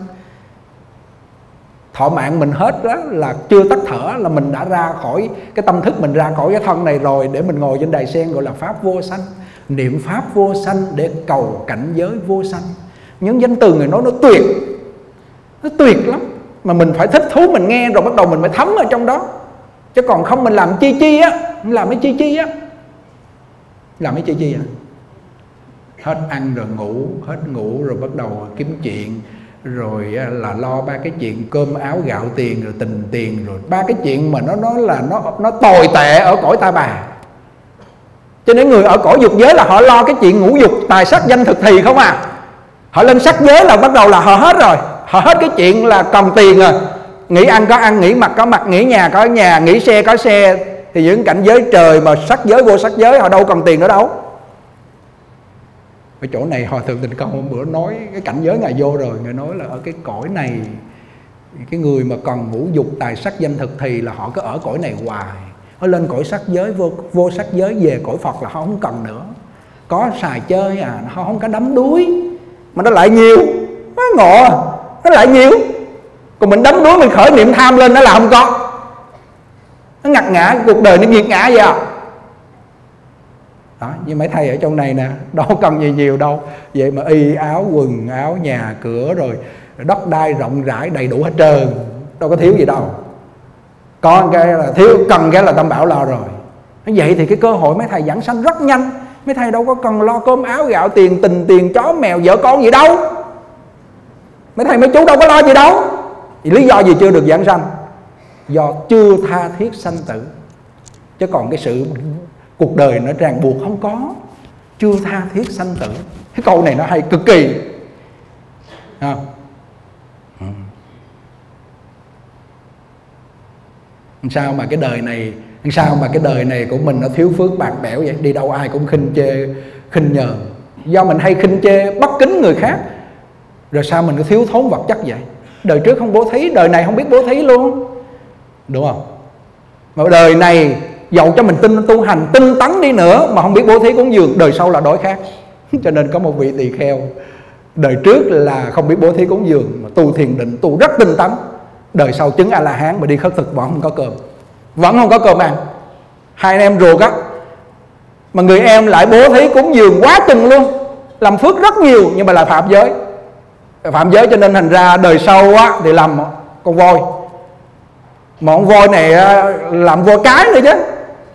A: Thọ mạng mình hết đó là chưa tắt thở là mình đã ra khỏi cái tâm thức, mình ra khỏi cái thân này rồi để mình ngồi trên đài sen, gọi là pháp vô sanh. Niệm pháp vô sanh để cầu cảnh giới vô sanh. Những danh từ người nói nó tuyệt, nó tuyệt lắm, mà mình phải thích thú mình nghe rồi bắt đầu mình mới thấm ở trong đó. Chứ còn không mình làm chi chi á, làm cái chi chi á, làm cái chi chi á, hết ăn rồi ngủ, hết ngủ rồi bắt đầu kiếm chuyện, rồi là lo ba cái chuyện cơm áo gạo tiền, rồi tình tiền, rồi ba cái chuyện mà nó nói là nó nó tồi tệ ở cõi ta bà. Cho nên người ở cõi dục giới là họ lo cái chuyện ngũ dục tài sắc danh thực thì không à. Họ lên sắc giới là bắt đầu là họ hết rồi, họ hết cái chuyện là cần tiền rồi. Nghĩ ăn có ăn, nghĩ mặc có mặc, nghĩ nhà có nhà, nghĩ xe có xe. Thì những cảnh giới trời mà sắc giới vô sắc giới họ đâu cần tiền nữa đâu. Ở chỗ này Hòa Thượng Tịnh Không hôm bữa nói cái cảnh giới Ngài vô rồi, Ngài nói là ở cái cõi này, cái người mà còn ngũ dục tài sắc danh thực thì là họ cứ ở cõi này hoài. Họ lên cõi sắc giới, vô, vô sắc giới về cõi Phật là họ không cần nữa. Có xài chơi à, họ không có đắm đuối, mà nó lại nhiều, nó ngộ, nó lại nhiều. Còn mình đắm đuối, mình khởi niệm tham lên nó là không có. Nó ngặt ngã, cuộc đời nó nghiệt ngã vậy à. Đó, như mấy thầy ở trong này nè, đâu cần gì nhiều đâu. Vậy mà y áo, quần áo, nhà cửa, rồi đất đai rộng rãi đầy đủ hết trơn, đâu có thiếu gì đâu. Có cái là thiếu, cần cái là Tam Bảo lo rồi. Vậy thì cái cơ hội mấy thầy giảng sanh rất nhanh. Mấy thầy đâu có cần lo cơm áo gạo tiền, tình tiền, chó mèo, vợ con gì đâu. Mấy thầy mấy chú đâu có lo gì đâu. Thì lý do gì chưa được giảng sanh? Do chưa tha thiết sanh tử. Chứ còn cái sự cuộc đời nó ràng buộc không có. Chưa tha thiết sanh tử. Cái câu này nó hay cực kỳ. À. Sao mà cái đời này Sao mà cái đời này của mình nó thiếu phước bạc bẽo vậy? Đi đâu ai cũng khinh chê, khinh nhờ. Do mình hay khinh chê, bất kính người khác. Rồi sao mình cứ thiếu thốn vật chất vậy? Đời trước không bố thí, đời này không biết bố thí luôn. Đúng không? Mà đời này dầu cho mình tin tu hành tinh tấn đi nữa mà không biết bố thí cúng dường, đời sau là đối khác. Cho nên có một vị tỳ kheo, đời trước là không biết bố thí cúng dường mà tu thiền định, tu rất tinh tấn. Đời sau chứng A-la-hán mà đi khất thực vẫn không có cơm, vẫn không có cơm ăn. Hai anh em ruột á, mà người em lại bố thí cúng dường quá chừng luôn, làm phước rất nhiều nhưng mà là phạm giới. Phạm giới cho nên thành ra đời sau á thì làm con voi. Mà con voi này làm voi cái nữa chứ.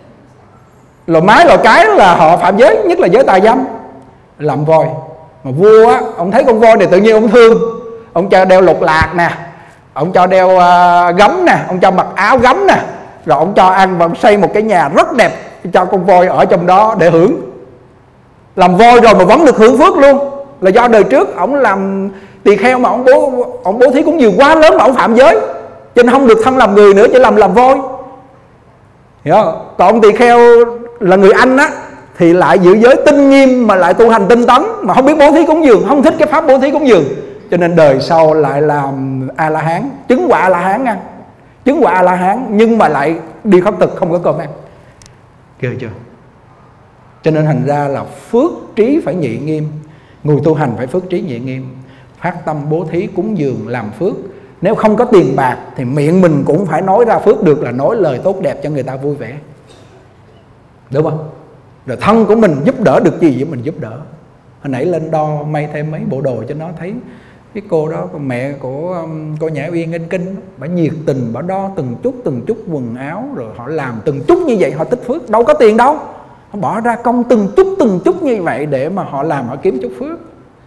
A: Lò mái lò cái là họ phạm giới, nhất là giới tà dâm, làm voi. Mà vua á, ông thấy con voi này tự nhiên ông thương, ông cho đeo lục lạc nè, ông cho đeo uh, gấm nè, ông cho mặc áo gấm nè, rồi ông cho ăn và ông xây một cái nhà rất đẹp cho con voi ở trong đó để hưởng. Làm voi rồi mà vẫn được hưởng phước luôn, là do đời trước ông làm tỳ kheo mà ông bố ông bố thí cúng dường quá lớn mà ông phạm giới, cho nên không được thân làm người nữa, chỉ làm làm voi. Hiểu không? Còn ông tỳ kheo là người Anh á thì lại giữ giới tinh nghiêm mà lại tu hành tinh tấn, mà không biết bố thí cúng dường, không thích cái pháp bố thí cúng dường, cho nên đời sau lại làm A La Hán, chứng quả A La Hán ăn, chứng quả A La Hán nhưng mà lại đi khất thực không có cơm ăn. Ghê chưa? Cho nên thành ra là phước trí phải nhị nghiêm, người tu hành phải phước trí nhị nghiêm, phát tâm bố thí cúng dường làm phước. Nếu không có tiền bạc thì miệng mình cũng phải nói ra phước được, là nói lời tốt đẹp cho người ta vui vẻ, đúng không? Rồi thân của mình giúp đỡ được gì vậy mình giúp đỡ. Hồi nãy lên đo may thêm mấy bộ đồ cho nó, thấy cái cô đó, con mẹ của um, cô Nhã Uyên in kinh, bà nhiệt tình, bà đo từng chút từng chút quần áo, rồi họ làm từng chút như vậy, họ tích phước. Đâu có tiền đâu, họ bỏ ra công từng chút từng chút như vậy để mà họ làm, họ kiếm chút phước.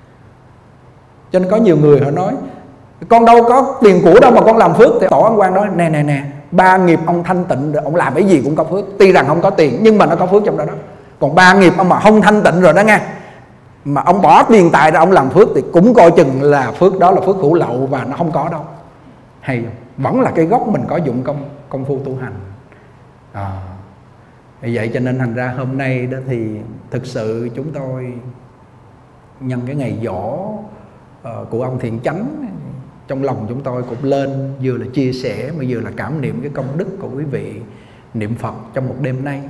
A: Cho nên có nhiều người họ nói con đâu có tiền của đâu mà con làm phước. Thì Tổ Ấn Quang nói nè nè nè, ba nghiệp ông thanh tịnh rồi, ông làm cái gì cũng có phước. Tuy rằng không có tiền nhưng mà nó có phước trong đó đó. Còn ba nghiệp ông mà không thanh tịnh rồi đó nghe, mà ông bỏ tiền tài ra ông làm phước thì cũng coi chừng là phước đó là phước hữu lậu và nó không có đâu. Hay không? Vẫn là cái gốc mình có dụng công công phu tu hành. À, vì vậy cho nên thành ra hôm nay đó thì thực sự chúng tôi nhân cái ngày giỗ uh, của ông Thiện Chánh, trong lòng chúng tôi cũng lên vừa là chia sẻ mà vừa là cảm niệm cái công đức của quý vị niệm Phật trong một đêm nay.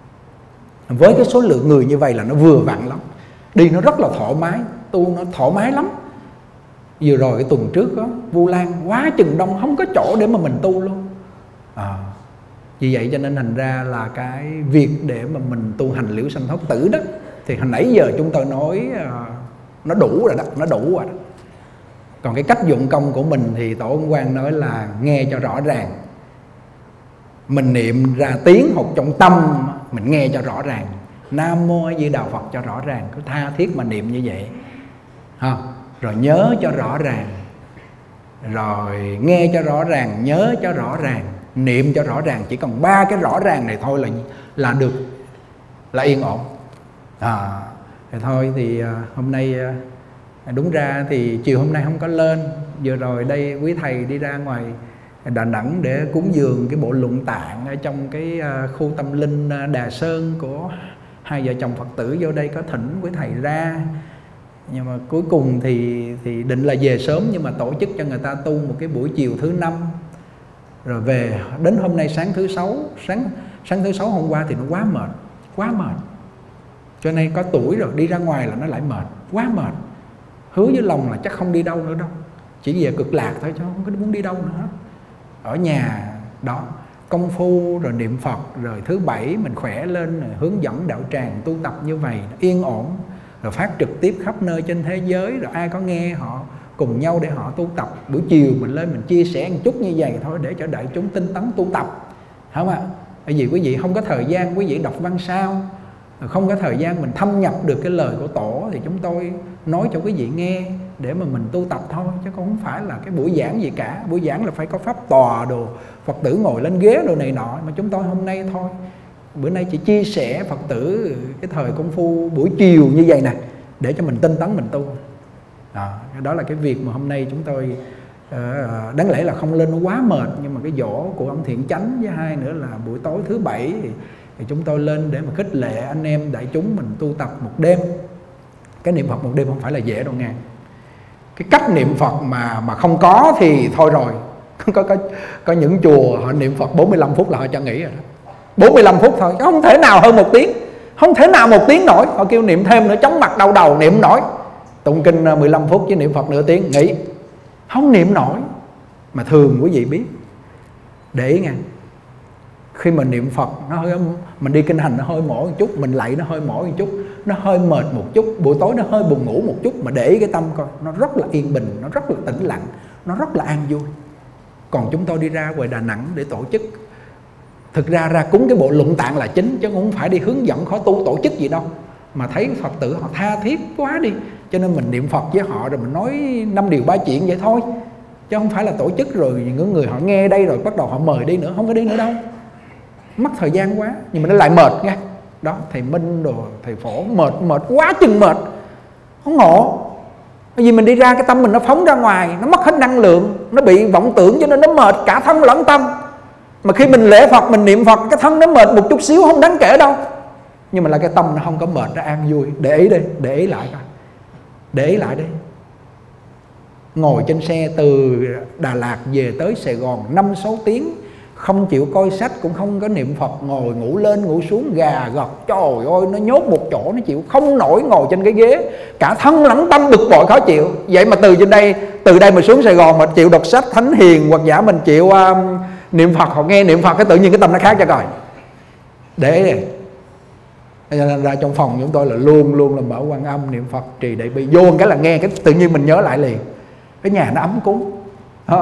A: Với cái số lượng người như vậy là nó vừa vặn lắm, đi nó rất là thoải mái, tu nó thoải mái lắm. Vừa rồi cái tuần trước đó, Vu Lan quá chừng đông, không có chỗ để mà mình tu luôn. À, vì vậy cho nên thành ra là cái việc để mà mình tu hành liễu sanh thoát tử đó, thì hồi nãy giờ chúng tôi nói uh, nó đủ rồi đó, nó đủ rồi đó. Còn cái cách dụng công của mình thì Tổ Ấn Quang nói là nghe cho rõ ràng. Mình niệm ra tiếng hoặc trong tâm mình nghe cho rõ ràng, Nam Mô A Di Đà Phật cho rõ ràng, cứ tha thiết mà niệm như vậy ha. Rồi nhớ cho rõ ràng, rồi nghe cho rõ ràng, nhớ cho rõ ràng, niệm cho rõ ràng. Chỉ cần ba cái rõ ràng này thôi là là được, là yên ổn. À, thì thôi thì uh, hôm nay uh, đúng ra thì chiều hôm nay không có lên. Vừa rồi đây quý thầy đi ra ngoài Đà Nẵng để cúng dường cái bộ luận tạng ở trong cái uh, khu tâm linh uh, Đà Sơn của hai vợ chồng Phật tử, vô đây có thỉnh quý thầy ra. Nhưng mà cuối cùng thì thì định là về sớm, nhưng mà tổ chức cho người ta tu một cái buổi chiều thứ năm, rồi về đến hôm nay sáng thứ sáu, sáng sáng thứ sáu hôm qua thì nó quá mệt, quá mệt. Cho nên có tuổi rồi đi ra ngoài là nó lại mệt, quá mệt. Hứa với lòng là chắc không đi đâu nữa đâu, chỉ về Cực Lạc thôi chứ không có muốn đi đâu nữa hết. Ở nhà đó công phu rồi niệm Phật, rồi thứ bảy mình khỏe lên rồi hướng dẫn đạo tràng tu tập như vậy yên ổn, rồi phát trực tiếp khắp nơi trên thế giới, rồi ai có nghe họ cùng nhau để họ tu tập. Buổi chiều mình lên mình chia sẻ một chút như vậy thôi để cho đại chúng tinh tấn tu tập, không ạ? À? Bởi vì quý vị không có thời gian quý vị đọc văn sao, không có thời gian mình thâm nhập được cái lời của Tổ, thì chúng tôi nói cho quý vị nghe để mà mình tu tập thôi, chứ không phải là cái buổi giảng gì cả. Buổi giảng là phải có pháp tòa đồ, Phật tử ngồi lên ghế đồ này nọ, mà chúng tôi hôm nay thôi, bữa nay chỉ chia sẻ Phật tử cái thời công phu buổi chiều như vậy nè, để cho mình tinh tấn mình tu. À, đó là cái việc mà hôm nay chúng tôi uh, đáng lẽ là không lên nó quá mệt, nhưng mà cái dỗ của ông Thiện Chánh với hai nữa là buổi tối thứ bảy thì, thì chúng tôi lên để mà khích lệ anh em đại chúng mình tu tập một đêm. Cái niệm Phật một đêm không phải là dễ đâu nha. Cái cách niệm Phật mà mà không có thì thôi rồi. Có, có, có những chùa họ niệm Phật bốn mươi lăm phút là họ cho nghỉ rồi đó. bốn mươi lăm phút thôi, không thể nào hơn một tiếng, không thể nào một tiếng nổi. Họ kêu niệm thêm nữa, chóng mặt đau đầu niệm nổi. Tụng kinh mười lăm phút chứ niệm Phật nửa tiếng nghỉ, không niệm nổi. Mà thường quý vị biết, để ý nha, khi mình niệm Phật nó hơi, mình đi kinh hành nó hơi mỏi một chút, mình lạy nó hơi mỏi một chút, nó hơi mệt một chút, buổi tối nó hơi buồn ngủ một chút, mà để ý cái tâm coi, nó rất là yên bình, nó rất là tĩnh lặng, nó rất là an vui. Còn chúng tôi đi ra ngoài Đà Nẵng để tổ chức, thực ra ra cúng cái bộ Luận Tạng là chính, chứ không phải đi hướng dẫn khó tu tổ chức gì đâu. Mà thấy Phật tử họ tha thiết quá đi, cho nên mình niệm Phật với họ rồi mình nói năm điều ba chuyện vậy thôi, chứ không phải là tổ chức rồi những người họ nghe đây rồi bắt đầu họ mời đi nữa. Không có đi nữa đâu, mất thời gian quá. Nhưng mà nó lại mệt nha. Đó, thầy Minh rồi thầy Phổ mệt, mệt quá chừng mệt, không ngộ. Bởi vì mình đi ra cái tâm mình nó phóng ra ngoài, nó mất hết năng lượng, nó bị vọng tưởng cho nên nó mệt cả thân lẫn tâm. Mà khi mình lễ Phật, mình niệm Phật, cái thân nó mệt một chút xíu không đáng kể đâu, nhưng mà là cái tâm nó không có mệt, nó an vui. Để ý đi, để ý lại coi, để ý lại đi. Ngồi trên xe từ Đà Lạt về tới Sài Gòn năm sáu tiếng, không chịu coi sách, cũng không có niệm Phật, ngồi ngủ lên ngủ xuống gà gật, trời ơi nó nhốt một chỗ, nó chịu không nổi ngồi trên cái ghế, cả thân lẫn tâm bực bội khó chịu. Vậy mà từ trên đây, từ đây mà xuống Sài Gòn mà chịu đọc sách thánh hiền, hoặc giả mình chịu uh, niệm Phật, họ nghe niệm Phật cái tự nhiên cái tâm nó khác cho coi. Để cho nên ra trong phòng chúng tôi là luôn luôn là mở Quan Âm, niệm Phật, trì đại bi, vô cái là nghe cái tự nhiên mình nhớ lại liền, cái nhà nó ấm cúng. à,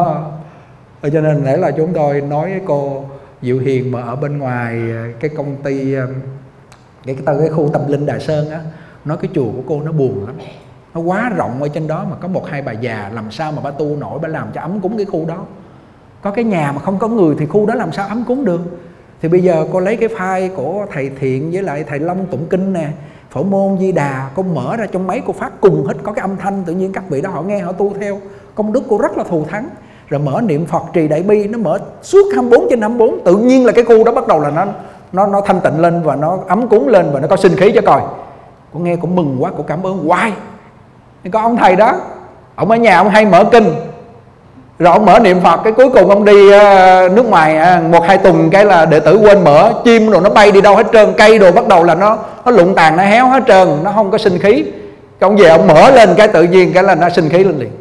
A: cho nên nãy là chúng tôi nói với cô Diệu Hiền mà ở bên ngoài cái công ty cái cái, cái khu tâm linh Đà Sơn á, nói cái chùa của cô nó buồn lắm, nó quá rộng ở trên đó mà có một hai bà già, làm sao mà bà tu nổi, bà làm cho ấm cúng cái khu đó. Có cái nhà mà không có người thì khu đó làm sao ấm cúng được. Thì bây giờ cô lấy cái file của thầy Thiện với lại thầy Long tụng kinh nè, Phổ Môn Di Đà, cô mở ra trong máy cô phát cùng hết, có cái âm thanh, tự nhiên các vị đó họ nghe họ tu theo, công đức cô rất là thù thắng. Rồi mở niệm Phật trì đại bi, nó mở suốt hai mươi bốn trên hai mươi bốn, tự nhiên là cái khu đó bắt đầu là nó nó nó thanh tịnh lên và nó ấm cúng lên và nó có sinh khí cho coi. Cô nghe cũng mừng quá, cô cảm ơn hoài. Có ông thầy đó, ông ở nhà ông hay mở kinh, rồi ông mở niệm Phật, cái cuối cùng ông đi uh, nước ngoài uh, một hai tuần cái là đệ tử quên mở, chim rồi nó bay đi đâu hết trơn, cây đồ bắt đầu là nó nó lụng tàn, nó héo hết trơn, nó không có sinh khí. Cái ông về ông mở lên cái tự nhiên cái là nó sinh khí lên liền.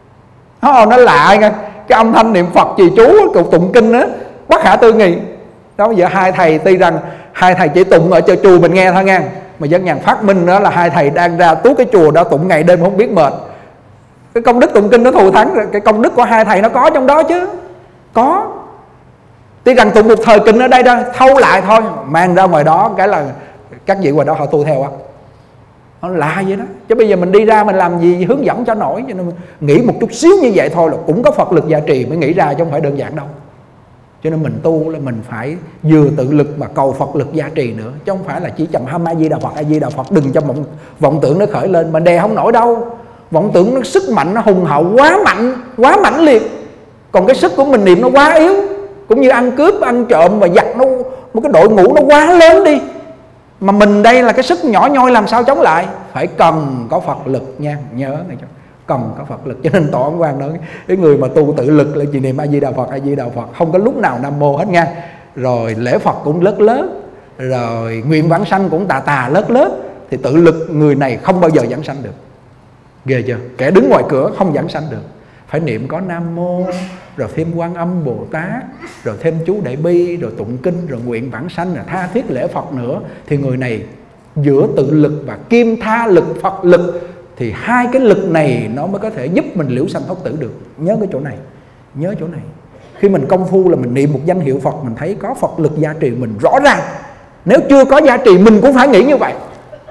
A: Nó, nó lạ nghe, cái âm thanh niệm Phật trì chú cụ tụng kinh á, bất khả tư nghị. Đó giờ hai thầy, tuy rằng hai thầy chỉ tụng ở chợ chùa mình nghe thôi nha, mà dân nhàn phát minh đó là hai thầy đang ra tuốt cái chùa đó tụng ngày đêm không biết mệt. Cái công đức tụng kinh nó thù thắng rồi, cái công đức của hai thầy nó có trong đó chứ. Có. Tuy rằng tụng một thời kinh ở đây đó, thâu lại thôi, mang ra ngoài đó cái là các vị ngoài đó họ tu theo á. Nó lạ vậy đó. Chứ bây giờ mình đi ra mình làm gì hướng dẫn cho nổi, cho nên mình nghĩ một chút xíu như vậy thôi là cũng có Phật lực gia trì mới nghĩ ra, chứ không phải đơn giản đâu. Cho nên mình tu là mình phải vừa tự lực mà cầu Phật lực gia trì nữa, chứ không phải là chỉ chậm hâm A Di Đà Phật, A Di Đà Phật, đừng cho vọng, vọng tưởng nó khởi lên, mà đè không nổi đâu. Vọng tưởng nó sức mạnh, nó hùng hậu quá mạnh, quá mãnh liệt. Còn cái sức của mình niệm nó quá yếu, cũng như ăn cướp, ăn trộm và giặc nó một cái đội ngũ nó quá lớn đi. Mà mình đây là cái sức nhỏ nhoi, làm sao chống lại? Phải cần có Phật lực nha, nhớ này cho. Cần có Phật lực. Cho nên Tổ Ấn Quang nói cái người mà tu tự lực là chỉ niệm A Di Đà Phật, A Di Đà Phật, không có lúc nào Nam Mô hết nha. Rồi lễ Phật cũng lớt lớt, rồi nguyện vãng sanh cũng tà tà lớt lớt, thì tự lực người này không bao giờ vãng sanh được. Ghê chưa? Kẻ đứng ngoài cửa không vãng sanh được. Phải niệm có Nam Mô, rồi thêm Quan Âm Bồ Tát, rồi thêm chú Đại Bi, rồi tụng kinh, rồi nguyện vãng sanh, rồi tha thiết lễ Phật nữa, thì người này giữa tự lực và kim tha lực, Phật lực, thì hai cái lực này nó mới có thể giúp mình liễu sanh thoát tử được. Nhớ cái chỗ này, nhớ chỗ này. Khi mình công phu là mình niệm một danh hiệu Phật, mình thấy có Phật lực gia trì mình rõ ràng. Nếu chưa có gia trì mình cũng phải nghĩ như vậy.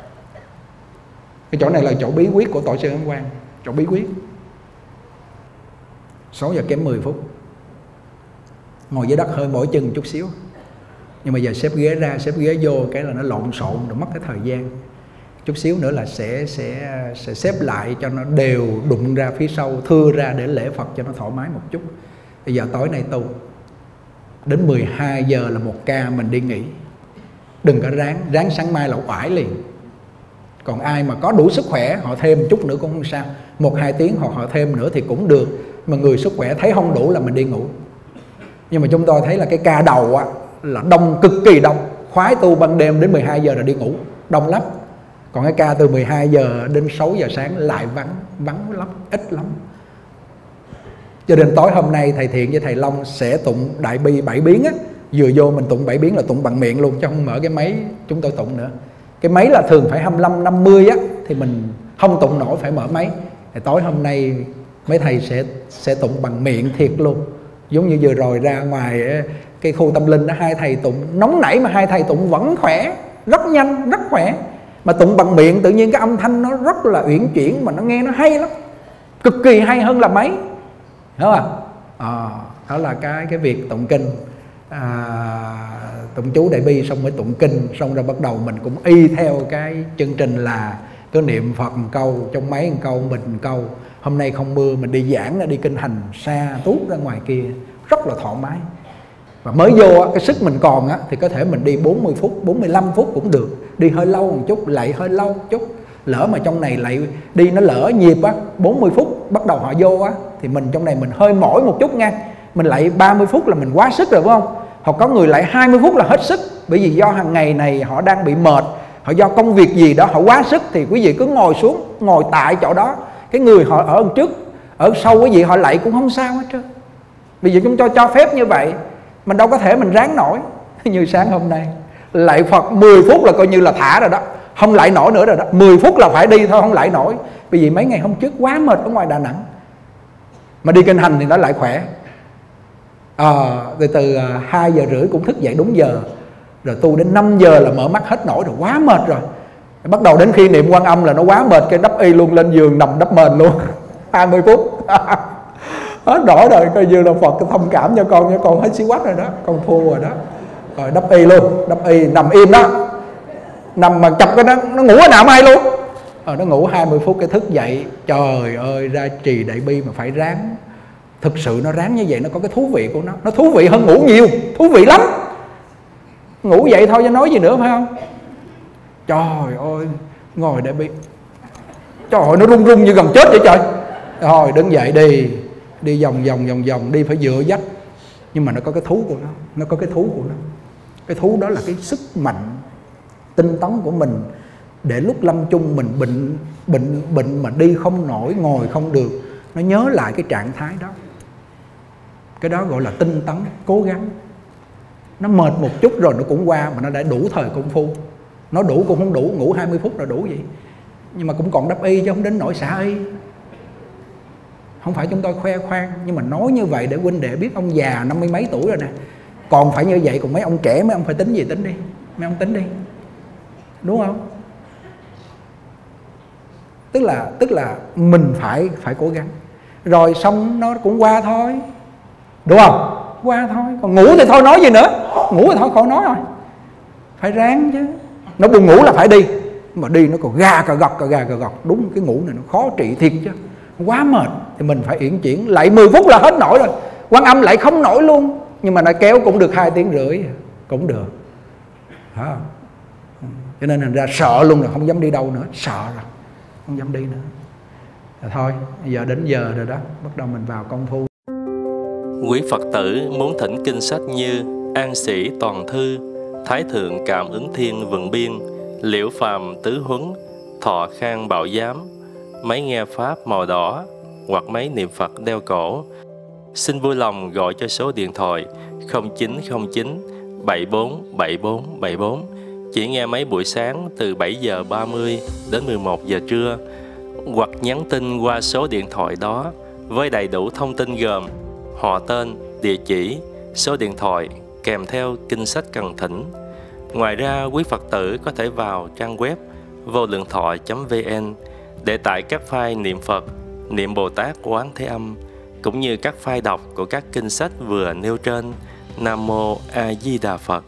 A: Cái chỗ này là chỗ bí quyết của Tổ sư Ấn Quang, chỗ bí quyết. Sáu giờ kém mười phút, ngồi dưới đất hơi mỏi chân chút xíu, nhưng mà giờ xếp ghế ra, xếp ghế vô cái là nó lộn xộn, rồi mất cái thời gian. Chút xíu nữa là sẽ sẽ sẽ xếp lại cho nó đều, đụng ra phía sau, thưa ra để lễ Phật cho nó thoải mái một chút. Bây giờ tối nay tu đến mười hai giờ là một ca, mình đi nghỉ. Đừng có ráng, ráng sáng mai là oải liền. Còn ai mà có đủ sức khỏe họ thêm chút nữa cũng không sao, một hai tiếng hoặc họ thêm nữa thì cũng được. Mà người sức khỏe thấy không đủ là mình đi ngủ. Nhưng mà chúng tôi thấy là cái ca đầu á, là đông, cực kỳ đông. Khoái tu ban đêm đến mười hai giờ là đi ngủ, đông lắm. Còn cái ca từ mười hai giờ đến sáu giờ sáng lại vắng, vắng lắm, ít lắm. Cho nên tối hôm nay thầy Thiện với thầy Long sẽ tụng Đại Bi bảy biến á. Vừa vô mình tụng bảy biến là tụng bằng miệng luôn, chứ không mở cái máy chúng tôi tụng nữa. Cái máy là thường phải hai mươi lăm, năm mươi á, thì mình không tụng nổi, phải mở máy. Thì tối hôm nay mấy thầy sẽ sẽ tụng bằng miệng thiệt luôn. Giống như vừa rồi ra ngoài cái khu tâm linh đó, hai thầy tụng nóng nảy mà hai thầy tụng vẫn khỏe, rất nhanh, rất khỏe. Mà tụng bằng miệng tự nhiên cái âm thanh nó rất là uyển chuyển, mà nó nghe nó hay lắm, cực kỳ hay hơn là mấy, hiểu không? À, đó là cái cái việc tụng kinh, à, tụng chú Đại Bi xong mới tụng kinh, xong rồi bắt đầu mình cũng y theo cái chương trình là cứ niệm Phật một câu, trong mấy một câu, mình một câu. Hôm nay không mưa, mình đi giảng, đi kinh hành xa tuốt ra ngoài kia, rất là thoải mái. Và mới vô cái sức mình còn á, thì có thể mình đi bốn mươi phút, bốn mươi lăm phút cũng được. Đi hơi lâu một chút, lạy hơi lâu một chút. Lỡ mà trong này lạy đi nó lỡ nhịp á, bốn mươi phút bắt đầu họ vô á, thì mình trong này mình hơi mỏi một chút nha. Mình lạy ba mươi phút là mình quá sức rồi, phải không? Hoặc có người lạy hai mươi phút là hết sức. Bởi vì do hàng ngày này họ đang bị mệt, họ do công việc gì đó họ quá sức, thì quý vị cứ ngồi xuống, ngồi tại chỗ đó. Cái người họ ở trước, ở sau quý vị họ lạy cũng không sao hết trơn. Bây giờ chúng tôi cho phép như vậy, mình đâu có thể mình ráng nổi. Như sáng hôm nay lạy Phật mười phút là coi như là thả rồi đó, không lạy nổi nữa rồi đó. Mười phút là phải đi thôi, không lạy nổi. Bởi vì mấy ngày hôm trước quá mệt ở ngoài Đà Nẵng. Mà đi kinh hành thì nó lại khỏe. à, Từ từ hai giờ rưỡi cũng thức dậy đúng giờ, rồi tu đến năm giờ là mở mắt hết nổi rồi, quá mệt rồi. Bắt đầu đến khi niệm Quan Âm là nó quá mệt, cái đắp y luôn, lên giường nằm đắp mền luôn. Hai mươi phút hết nổi rồi, coi như là Phật thông cảm cho con, cho con hết xí quách rồi đó, con thua rồi đó. Rồi đắp y luôn, đắp y nằm im đó, nằm mà chập cái đó nó ngủ ở nào mai luôn. Rồi nó ngủ hai mươi phút cái thức dậy, trời ơi ra trì Đại Bi mà phải ráng. Thực sự nó ráng như vậy nó có cái thú vị của nó, nó thú vị hơn ngủ nhiều, thú vị lắm. Ngủ dậy thôi chứ nói gì nữa, phải không? Trời ơi, ngồi Đại Bi, trời ơi nó run run như gần chết vậy trời. Rồi đứng dậy đi, đi vòng vòng vòng vòng, đi phải dựa dách. Nhưng mà nó có cái thú của nó, nó có cái thú của nó. Cái thú đó là cái sức mạnh tinh tấn của mình, để lúc lâm chung mình bệnh bệnh bệnh mà đi không nổi, ngồi không được, nó nhớ lại cái trạng thái đó. Cái đó gọi là tinh tấn, cố gắng. Nó mệt một chút rồi nó cũng qua, mà nó đã đủ thời công phu. Nó đủ cũng không đủ, ngủ hai mươi phút là đủ vậy. Nhưng mà cũng còn đắp y chứ không đến nỗi xả y. Không phải chúng tôi khoe khoang, nhưng mà nói như vậy để huynh đệ biết ông già năm mươi mấy tuổi rồi nè, còn phải như vậy. Còn mấy ông trẻ, mấy ông phải tính gì tính đi, mấy ông tính đi, đúng không? Tức là tức là mình phải phải cố gắng. Rồi xong nó cũng qua thôi, đúng không? Qua thôi. Còn ngủ thì thôi nói gì nữa, ngủ thì thôi khỏi nói rồi, phải ráng chứ. Nó buồn ngủ là phải đi, mà đi nó còn gà cà gọc, cà gà cà gọc. Đúng, cái ngủ này nó khó trị thiệt chứ, quá mệt. Thì mình phải uyển chuyển, lại mười phút là hết nổi rồi. Quan Âm lại không nổi luôn, nhưng mà nó kéo cũng được hai tiếng rưỡi, cũng được. Hả? Cho nên thành ra sợ luôn rồi, không dám đi đâu nữa, sợ rồi, không dám đi nữa. Rồi thôi, bây giờ đến giờ rồi đó, bắt đầu mình vào công phu.
B: Quý Phật tử muốn thỉnh kinh sách như An Sĩ Toàn Thư, Thái Thượng Cảm Ứng Thiên Vượng Biên, Liễu Phàm Tứ Huấn, Thọ Khang Bảo Giám, máy nghe Pháp màu đỏ hoặc máy niệm Phật đeo cổ, xin vui lòng gọi cho số điện thoại không chín không chín bảy bốn bảy bốn bảy bốn. Chỉ nghe máy buổi sáng từ bảy giờ ba mươi đến mười một giờ trưa, hoặc nhắn tin qua số điện thoại đó với đầy đủ thông tin gồm họ tên, địa chỉ, số điện thoại kèm theo kinh sách cần thỉnh. Ngoài ra, quý Phật tử có thể vào trang web vô lượng thọ chấm vn để tải các file niệm Phật, niệm Bồ Tát Quán Thế Âm, cũng như các file đọc của các kinh sách vừa nêu trên. Nam Mô A Di Đà Phật.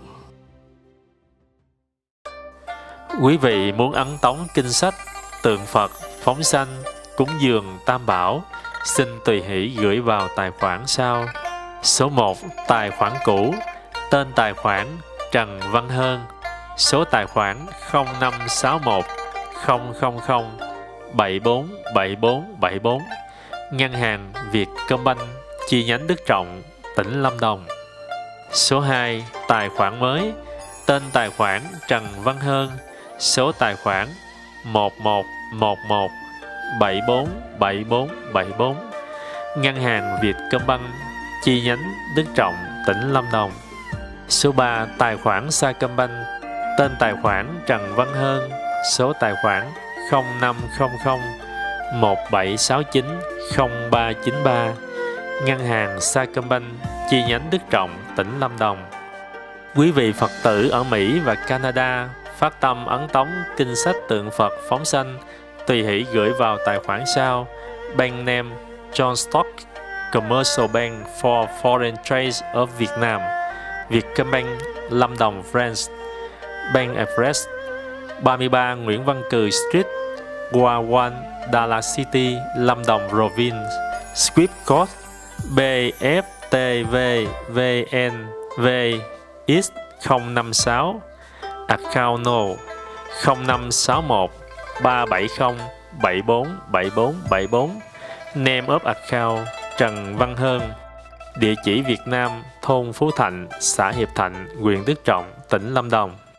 B: Quý vị muốn ấn tống kinh sách, tượng Phật, phóng sanh, cúng dường Tam Bảo, xin tùy hỷ gửi vào tài khoản sau. Số một, tài khoản cũ, tên tài khoản Trần Văn Hơn, số tài khoản không năm sáu một không không không bảy bốn bảy bốn bảy bốn, ngân hàng Vietcombank, chi nhánh Đức Trọng, tỉnh Lâm Đồng. Số hai, tài khoản mới, tên tài khoản Trần Văn Hơn, số tài khoản một một một một bảy bốn bảy bốn bảy bốn, ngân hàng Vietcombank, chi nhánh Đức Trọng, tỉnh Lâm Đồng. Số ba, tài khoản Sacombank, tên tài khoản Trần Văn Hơn, số tài khoản không năm không không một bảy sáu chín không ba chín ba, Ngân hàng Sacombank, chi nhánh Đức Trọng, tỉnh Lâm Đồng. Quý vị Phật tử ở Mỹ và Canada phát tâm ấn tống kinh sách tượng Phật phóng sanh, tùy hỷ gửi vào tài khoản sau: Bank name John Stock, Commercial Bank for Foreign Trade of Vietnam, Vietcombank, Lâm Đồng, France. Bank address ba mươi ba Nguyễn Văn Cừ Street, Ward một, Dallas City, Lâm Đồng Province. Swift code B F T V V N V X không năm sáu. Account no không năm sáu một ba bảy không bảy bốn bảy bốn bảy bốn. Name of account Trần Văn Hơn. Địa chỉ Việt Nam, thôn Phú Thạnh, xã Hiệp Thạnh, huyện Đức Trọng, tỉnh Lâm Đồng.